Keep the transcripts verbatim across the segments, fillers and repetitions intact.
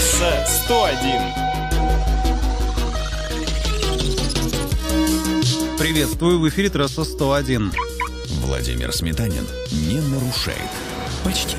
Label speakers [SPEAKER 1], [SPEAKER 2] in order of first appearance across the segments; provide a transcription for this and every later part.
[SPEAKER 1] Трасса сто один.
[SPEAKER 2] Приветствую, в эфире Трасса сто один.
[SPEAKER 3] Владимир Сметанин не нарушает. Почти.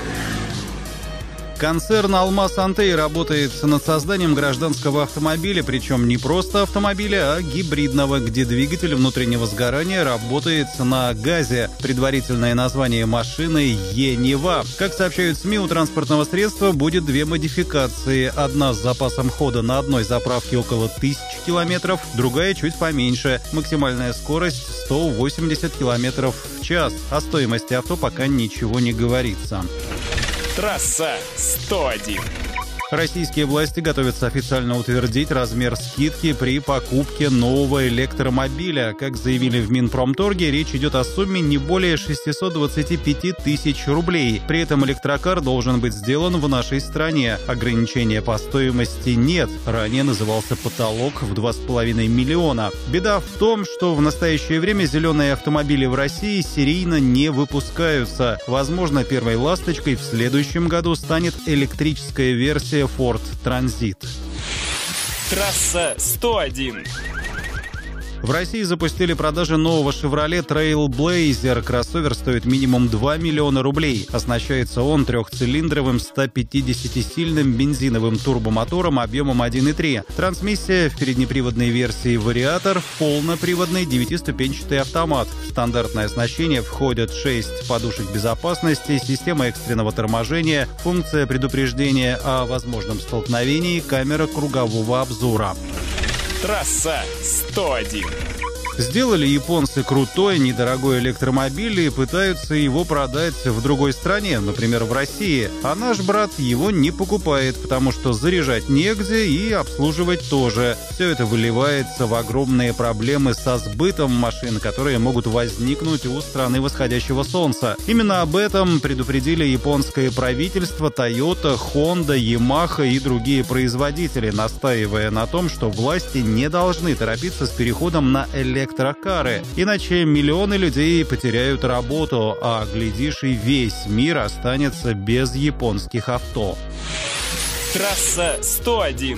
[SPEAKER 2] Концерн «Алмаз Антей» работает над созданием гражданского автомобиля, причем не просто автомобиля, а гибридного, где двигатель внутреннего сгорания работает на газе. Предварительное название машины «Е-Нева». Как сообщают СМИ, у транспортного средства будет две модификации. Одна с запасом хода на одной заправке около тысячи километров, другая чуть поменьше. Максимальная скорость сто восемьдесят километров в час. О стоимости авто пока ничего не говорится.
[SPEAKER 1] Трасса сто один.
[SPEAKER 2] Российские власти готовятся официально утвердить размер скидки при покупке нового электромобиля. Как заявили в Минпромторге, речь идет о сумме не более шестьсот двадцать пять тысяч рублей. При этом электрокар должен быть сделан в нашей стране. Ограничения по стоимости нет. Ранее назывался потолок в два с половиной миллиона. Беда в том, что в настоящее время зеленые автомобили в России серийно не выпускаются. Возможно, первой ласточкой в следующем году станет электрическая версия Ford Transit.
[SPEAKER 1] Трасса сто один.
[SPEAKER 2] В России запустили продажи нового Chevrolet Trailblazer. Кроссовер стоит минимум два миллиона рублей. Оснащается он трехцилиндровым ста пятидесятисильным бензиновым турбомотором объемом один и три. Трансмиссия в переднеприводной версии вариатор, в полноприводной девятиступенчатый автомат. В стандартное оснащение входят шесть подушек безопасности, система экстренного торможения, функция предупреждения о возможном столкновении, камера кругового обзора.
[SPEAKER 1] Трасса сто один.
[SPEAKER 2] Сделали японцы крутой, недорогой электромобиль и пытаются его продать в другой стране, например, в России. А наш брат его не покупает, потому что заряжать негде и обслуживать тоже. Все это выливается в огромные проблемы со сбытом машин, которые могут возникнуть у страны восходящего солнца. Именно об этом предупредили японское правительство, Toyota, Honda, Yamaha и другие производители, настаивая на том, что власти не должны торопиться с переходом на электрокары. электрокары, иначе миллионы людей потеряют работу, а, глядишь, и весь мир останется без японских авто.
[SPEAKER 1] Трасса сто один.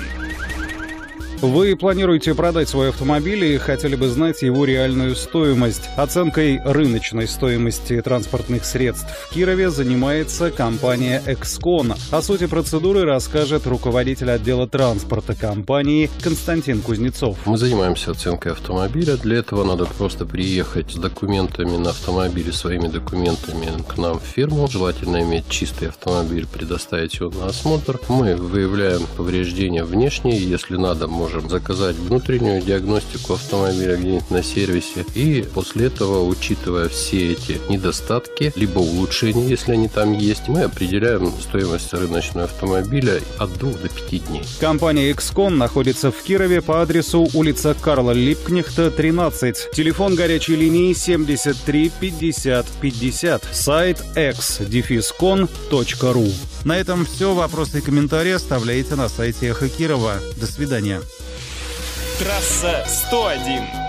[SPEAKER 2] Вы планируете продать свой автомобиль и хотели бы знать его реальную стоимость. Оценкой рыночной стоимости транспортных средств в Кирове занимается компания «Экскон». О сути процедуры расскажет руководитель отдела транспорта компании Константин Кузнецов.
[SPEAKER 4] Мы занимаемся оценкой автомобиля. Для этого надо просто приехать с документами на автомобиле, своими документами к нам в фирму. Желательно иметь чистый автомобиль, предоставить его на осмотр. Мы выявляем повреждения внешние. Если надо, мы можем заказать внутреннюю диагностику автомобиля где-нибудь на сервисе. И после этого, учитывая все эти недостатки, либо улучшения, если они там есть, мы определяем стоимость рыночного автомобиля от двух до пяти дней.
[SPEAKER 2] Компания «Экскон» находится в Кирове по адресу улица Карла Липкнехта, тринадцать. Телефон горячей линии семьдесят три пятьдесят пятьдесят. Сайт экс дефис кон точка ру. На этом все. Вопросы и комментарии оставляйте на сайте Эхо Кирова. До свидания.
[SPEAKER 1] Трасса сто один.